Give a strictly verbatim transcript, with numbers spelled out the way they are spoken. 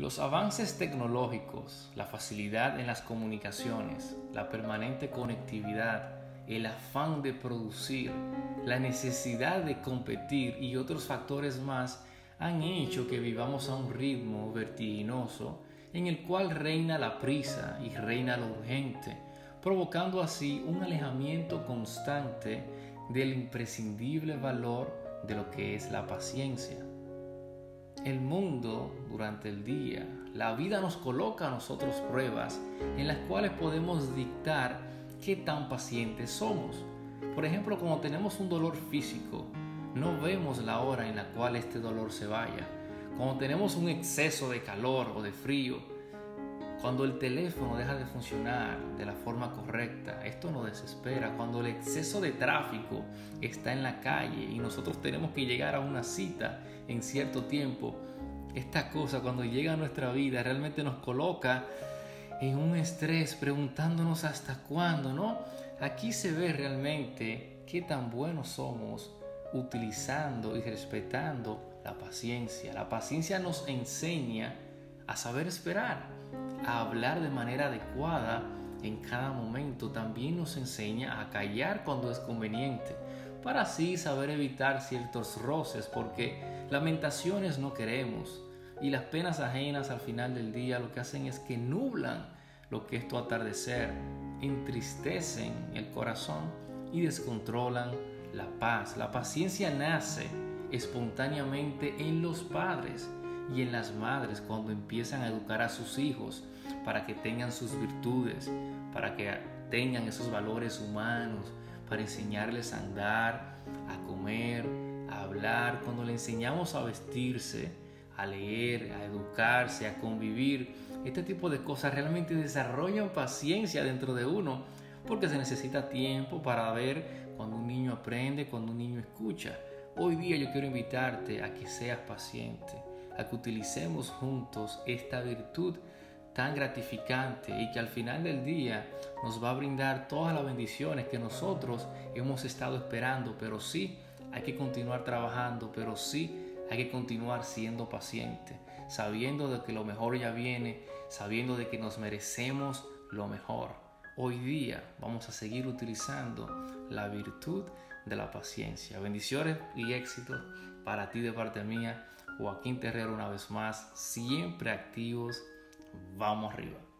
Los avances tecnológicos, la facilidad en las comunicaciones, la permanente conectividad, el afán de producir, la necesidad de competir y otros factores más han hecho que vivamos a un ritmo vertiginoso en el cual reina la prisa y reina lo urgente, provocando así un alejamiento constante del imprescindible valor de lo que es la paciencia. El mundo, durante el día, la vida nos coloca a nosotros pruebas en las cuales podemos dictar qué tan pacientes somos. Por ejemplo, cuando tenemos un dolor físico, no vemos la hora en la cual este dolor se vaya. Cuando tenemos un exceso de calor o de frío, cuando el teléfono deja de funcionar de la forma correcta, esto nos desespera. Cuando el exceso de tráfico está en la calle y nosotros tenemos que llegar a una cita en cierto tiempo, esta cosa cuando llega a nuestra vida realmente nos coloca en un estrés preguntándonos hasta cuándo, ¿no? Aquí se ve realmente qué tan buenos somos utilizando y respetando la paciencia. La paciencia nos enseña a saber esperar, a hablar de manera adecuada en cada momento. También nos enseña a callar cuando es conveniente, para así saber evitar ciertos roces, porque lamentaciones no queremos y las penas ajenas al final del día lo que hacen es que nublan lo que es tu atardecer, entristecen el corazón y descontrolan la paz. La paciencia nace espontáneamente en los padres y en las madres cuando empiezan a educar a sus hijos para que tengan sus virtudes, para que tengan esos valores humanos, para enseñarles a andar, a comer, a hablar. Cuando le enseñamos a vestirse, a leer, a educarse, a convivir, este tipo de cosas realmente desarrollan paciencia dentro de uno, porque se necesita tiempo para ver cuando un niño aprende, cuando un niño escucha. Hoy día yo quiero invitarte a que seas paciente, a que utilicemos juntos esta virtud tan gratificante y que al final del día nos va a brindar todas las bendiciones que nosotros hemos estado esperando. Pero sí, hay que continuar trabajando, pero sí, hay que continuar siendo paciente, sabiendo de que lo mejor ya viene, sabiendo de que nos merecemos lo mejor. Hoy día vamos a seguir utilizando la virtud de la paciencia. Bendiciones y éxitos para ti de parte mía. Joaquín Terrero una vez más, siempre activos. Vamos arriba.